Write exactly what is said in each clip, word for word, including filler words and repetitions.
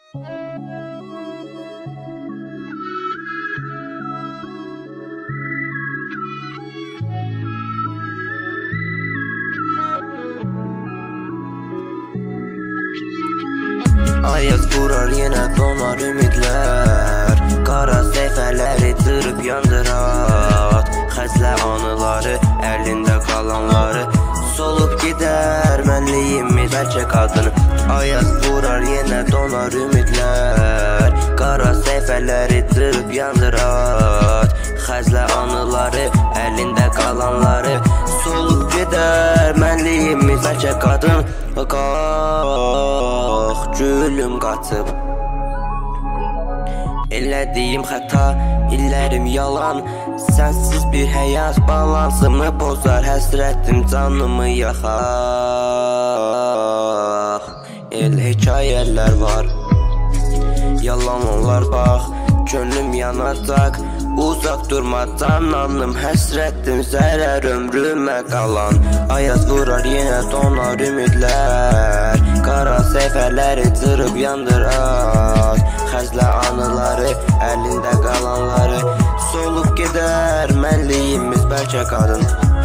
Ayaz vurar yenə donar ümidlər, qara səhifələri cırıb yandırar. Xəzlə anıları, əlində qalanları solub gedər mənliyimi bəlkə qadını. Ayaz vurar yenə donar ümidlər, qara səhifələri cırıb yandırar. Xəzlə anıları, əlində qalanları solub gedər mənliyimi bəlkə qadın. Qalx gülüm qaçıb, elədiyim xəta, illərim yalan. Sənsiz bir həyat balansımı pozar, həsrətim canımı yaxar. El hekayələr var, yalan onlar bax, könlüm yanacaq. Uzaq durmadan anım həsrətim zərər ömrümə qalan. Ayaz vurar yenə donar ümidlər, qara səhifələri cırıb yandırar. Xəzlə anıları, əlində qalanları solub gedər mənliyimiz bəlkə qadın.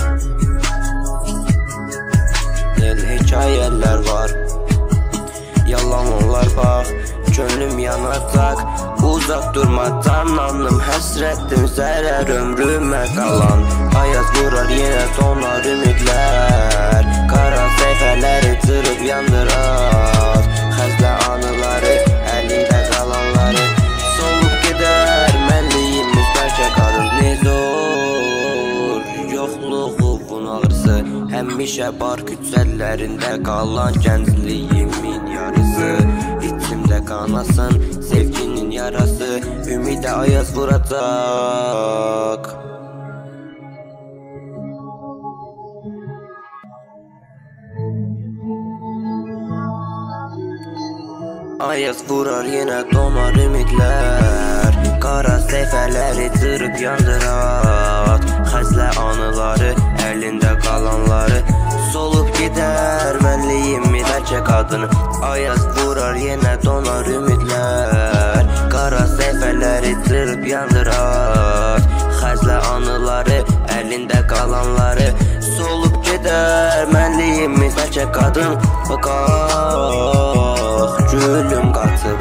El hekayələr var, yalan onlar bax, könlüm yanacaq. Uzaq durmadan anım həsrətim zərər ömrümə qalan. Ayaz vurar yenə donar ümidlər, qara səhifələri cırıb yandırar. Xəzlə anıları, əlində qalanları solub gedər mənliyimiz bəlkə qadın. Ne zor yoxluğun ağrısı, həmişə bar küçələrində qalan gəncliyimin yarısı. İçimdə qanasın sevginin yarası, ümidə ayaz vuracaq. Ayaz vurar yenə donar ümidlər, qara səhifələri cırıb yandırar. Xəzlə anıları, əlində qalanları solub gedər mənliyimi bəlkə qadını. Ayaz vurar yenə donar ümidlər, qara səhifələri cırıb yandırar. Xəzlə anıları, əlində qalanları solub gedər mənliyimi bəlkə qadın. Qalx gülüm qaçıb,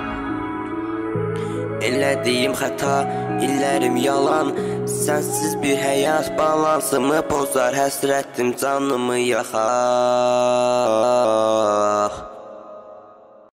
elədiyim xəta, illərim yalan. Sənsiz bir həyat balansımı pozar, həsrətim canımı yaxar.